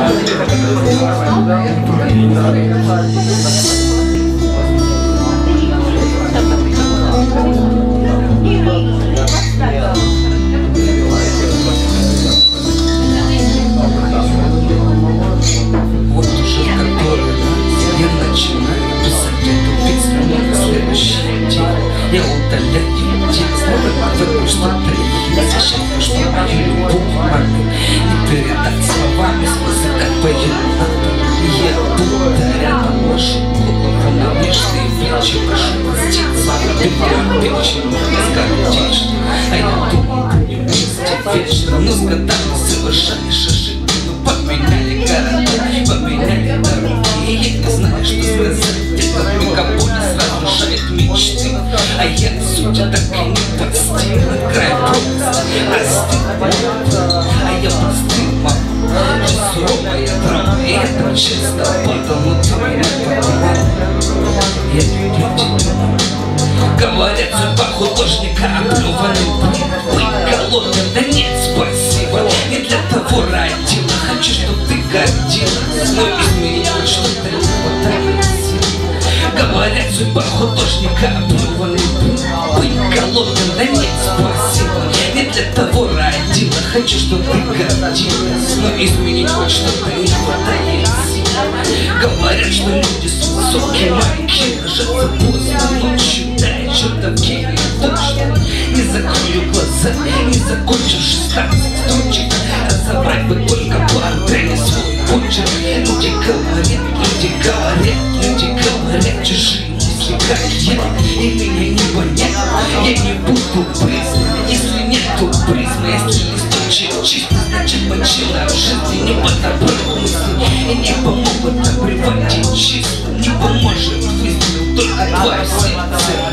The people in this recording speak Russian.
Я удаляю текст, потому что защиту, что мою любовь могу не передать словами, смысл как поют. Я буду рядом, ложу голову на нежные плечи, прошу простить с вами белую печень, скоротечно. А я думаю, будем вместе вечно, но с годами совершаешь ошибки. Поменяли города, поменяли дороги, и я не знаю, что сказать. Этот мегаполис разрушает мечты, а я судя так и не постиг на край пропасти. А я простыл могу, жизнь суровая драма, и я так честно падал, но ты меня понимал. Я люблю тебя. Говорят, судьба художника оплюванный бред. Быть голодным, да нет, спасибо, не для того родила. Хочу, чтоб ты гордилась, но изменилось что-то не хватает сил. Говорят, судьба художника оплюванный бред. Быть голодным, да нет, спасибо, не для того родила. Хочу, чтоб ты гордилась, но изменилось что-то не хватает сил. Говорят, что люди с высокими IQ ложатся поздно ночью, да я что-то в Киеве точно не закрою глаза, не закончу 16 строчек. Разобрать бы только по антенне свой почерк. Люди говорят, чужие мысли, как я, и меня не понять. Я не буду признан, если нету призмы. Если листочек чистый, значит почина в жизни не подобрал мысли. И не помогут обрывать числа, не поможет выстрел, только твое сердце.